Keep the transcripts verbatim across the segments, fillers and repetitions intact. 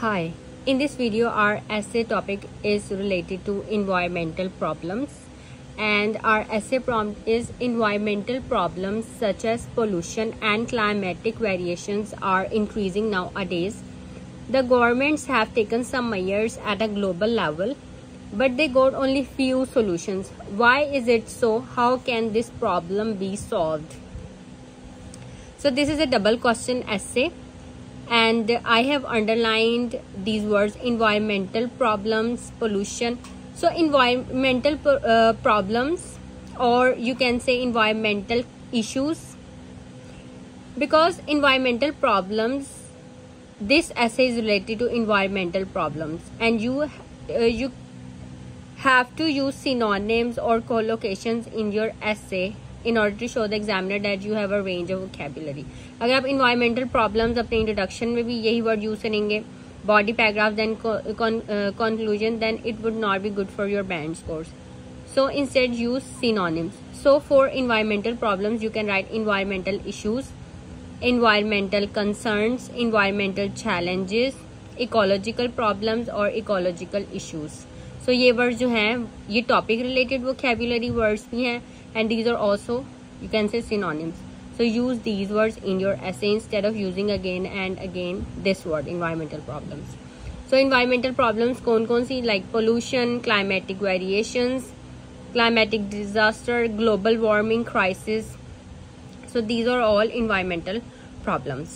Hi, in this video our essay topic is related to environmental problems, and our essay prompt is environmental problems such as pollution and climatic variations are increasing nowadays. The governments have taken some measures at a global level, but they got only few solutions. Why is it so? How can this problem be solved? So this is a double question essay, and I have underlined these words: environmental problems, pollution. So environmental uh, problems, or you can say environmental issues, because environmental problems, this essay is related to environmental problems, and you uh, you have to use synonyms or collocations in your essay in order to show the examiner that you have a range of vocabulary. अगर आप environmental problems अपने introduction में भी यही word use करेंगे, body paragraph then con, uh, conclusion, then it would not be good for your band scores. So instead use synonyms. So for environmental problems you can write environmental issues, environmental concerns, environmental challenges, ecological problems or ecological issues. So ये words जो हैं ये topic related vocabulary words भी हैं, and these are also, you can say, synonyms. So use these words in your essay instead of using again and again this word, environmental problems. So environmental problems कौन कौन सी, like pollution, climatic variations, climatic disaster, global warming crisis. So these are all environmental problems.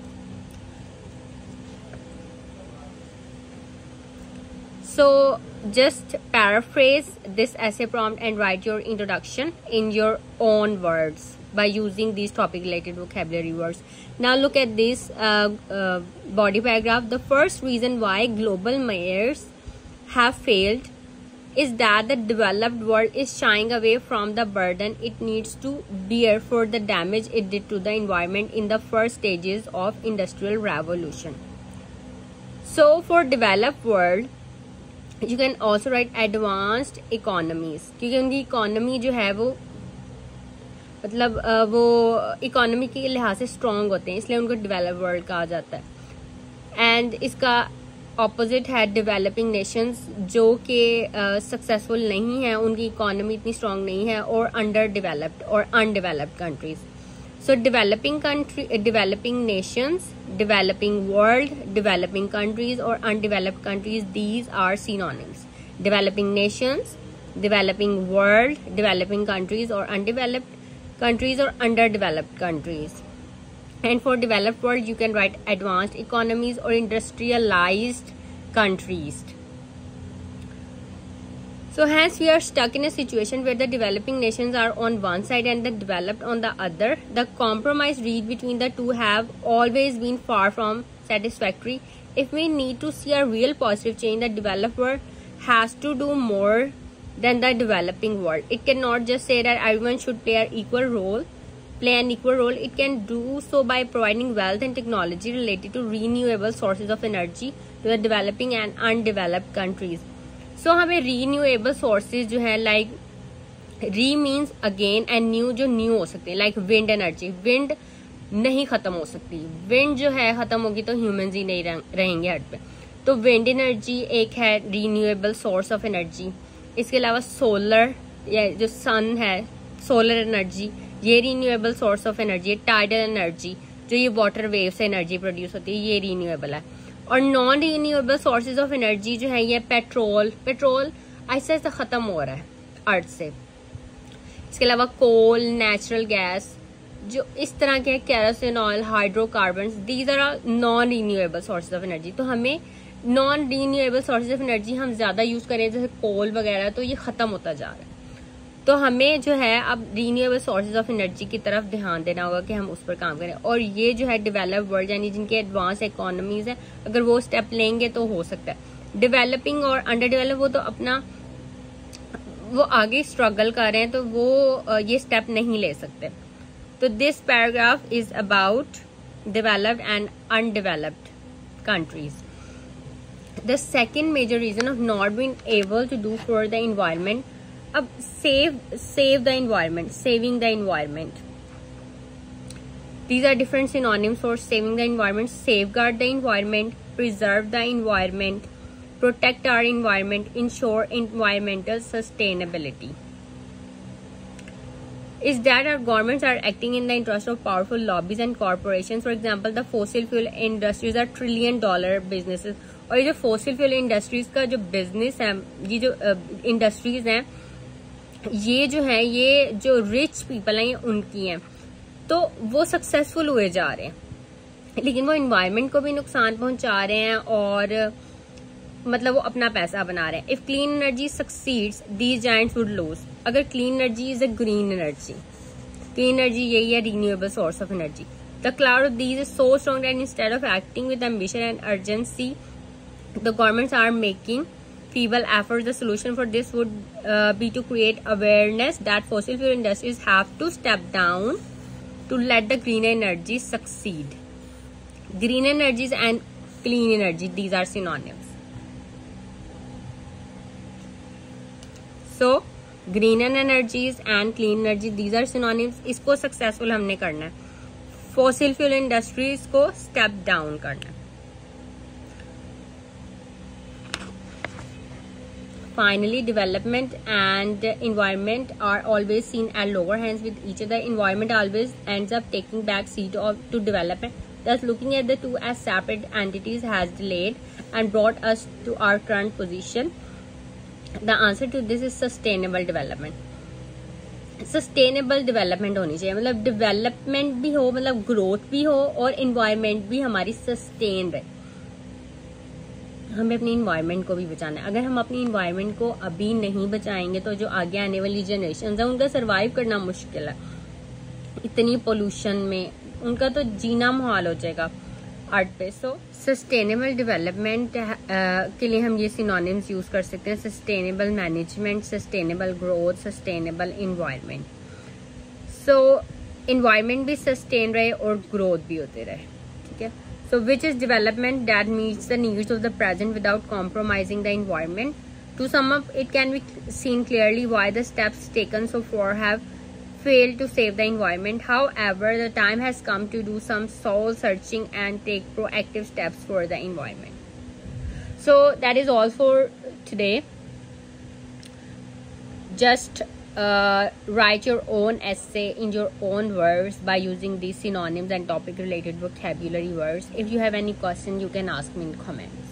So just paraphrase this essay prompt and write your introduction in your own words by using these topic related vocabulary words. Now look at this uh, uh, body paragraph. The first reason why global mayors have failed is that the developed world is shying away from the burden it needs to bear for the damage it did to the environment in the first stages of industrial revolution. So for developed world you can also write advanced economies, क्योंकि उनकी economy जो है वो मतलब वो economy के लिहाज से स्ट्रॉन्ग होते हैं, इसलिए उनको डेवलप्ड वर्ल्ड कहा जाता है. एंड इसका ऑपोजिट है डेवलपिंग नेशंस, जो कि सक्सेसफुल uh, नहीं है, उनकी इकोनॉमी इतनी स्ट्रॉन्ग नहीं है, और अंडर डेवलप्ड और undeveloped countries. So developing country, uh, developing nations, developing world, developing countries or undeveloped countries, these are synonyms. Developing nations, developing world, developing countries or undeveloped countries or underdeveloped countries. And for developed world you can write advanced economies or industrialized countries. So hence we are stuck in a situation where the developing nations are on one side and the developed on the other. The compromise reached between the two have always been far from satisfactory. If we need to see a real positive change, the developed world has to do more than the developing world. It cannot just say that everyone should play an equal role, play an equal role. It can do so by providing wealth and technology related to renewable sources of energy to the developing and undeveloped countries. So so, हमें renewable sources जो है, like re means again and new, जो new हो सकते हैं, like wind energy. Wind नहीं खत्म हो सकती, विंड जो है खत्म होगी तो ह्यूमंस ही नहीं रहेंगे अर्थ पे. तो विंड एनर्जी एक है रीन्यूएबल सोर्स ऑफ एनर्जी. इसके अलावा सोलर, या जो सन है, सोलर एनर्जी, ये रीन्यूएबल सोर्स ऑफ एनर्जी है. टाइडल एनर्जी, जो ये वाटर वेव से एनर्जी प्रोड्यूस होती है, ये रीन्यूएबल है. और non renewable sources of energy जो है, ये पेट्रोल पेट्रोल ऐसे ऐसे खत्म हो रहा है अर्थ से. इसके अलावा कोल, नेचुरल गैस, जो इस तरह के kerosene oil, hydrocarbon, these are non renewable sources of energy. तो हमें non renewable sources of energy हम ज्यादा यूज करें, जैसे कोल वगैरह, तो ये खत्म होता जा रहा है. तो हमें जो है अब रीन्यूएबल सोर्सेज ऑफ एनर्जी की तरफ ध्यान देना होगा कि हम उस पर काम करें. और ये जो है डेवलप्ड वर्ल्ड, यानी जिनके एडवांस इकोनॉमीज है, अगर वो स्टेप लेंगे तो हो सकता है. डेवलपिंग और अंडर डेवलप, वो तो अपना वो आगे स्ट्रगल कर रहे हैं, तो वो ये स्टेप नहीं ले सकते. तो this paragraph is about developed and undeveloped countries. The second major reason of not being able to do for the environment. अब save save the environment, saving the environment. These are different synonyms for saving the environment: safeguard the environment, preserve the environment, protect our environment, ensure environmental sustainability. Is that our governments are acting in the interest of powerful lobbies and corporations. For example, the fossil fuel industries are trillion dollar businesses. और ये जो fossil fuel industries का जो business है, ये जो industries हैं, ये जो है, ये जो rich people हैं, ये उनकी हैं, तो वो successful हुए जा रहे हैं, लेकिन वो environment को भी नुकसान पहुंचा रहे हैं और मतलब वो अपना पैसा बना रहे हैं. If clean energy succeeds, these giants would lose. अगर clean energy is a green energy, clean energy यही है renewable source of energy. The cloud of these is so strong that instead of acting with ambition and urgency, the governments are making feeble efforts. The solution for this would uh, be to create awareness that fossil fuel industries have to step down to let the green energy succeed. Green energies and clean energy, these are synonyms. So green energies and clean energy, these are synonyms. इसको successful हमने करना है. Fossil fuel industries को step down करना है. Finally, development and environment are always seen at lower hands with each other. Environment always ends up taking back seat of, to development. Thus, looking at the two as separate entities has delayed and brought us to our current position. The answer to this is sustainable development. Sustainable development होनी चाहिए, मतलब development भी हो, मतलब growth भी हो और environment भी हमारी sustain रहे. हमें अपनी environment को भी बचाना है. अगर हम अपनी environment को अभी नहीं बचाएंगे तो जो आगे आने वाली generations है उनका survive करना मुश्किल है. इतनी pollution में उनका तो जीना मुहाल हो जाएगा अर्थ पे. सो सस्टेनेबल डेवलपमेंट के लिए हम ये सिनोनिम्स यूज कर सकते हैं: sustainable management, sustainable growth, sustainable environment. So environment भी सस्टेन रहे और ग्रोथ भी होते रहे. ठीक है. So which is development that meets the needs of the present without compromising the environment. To sum up, it can be seen clearly why the steps taken so far have failed to save the environment. However, the time has come to do some soul searching and take proactive steps for the environment. So that is all for today. Just uh, write your own essay in your own words by using these synonyms and topic related vocabulary words. If you have any question, you can ask me in comments.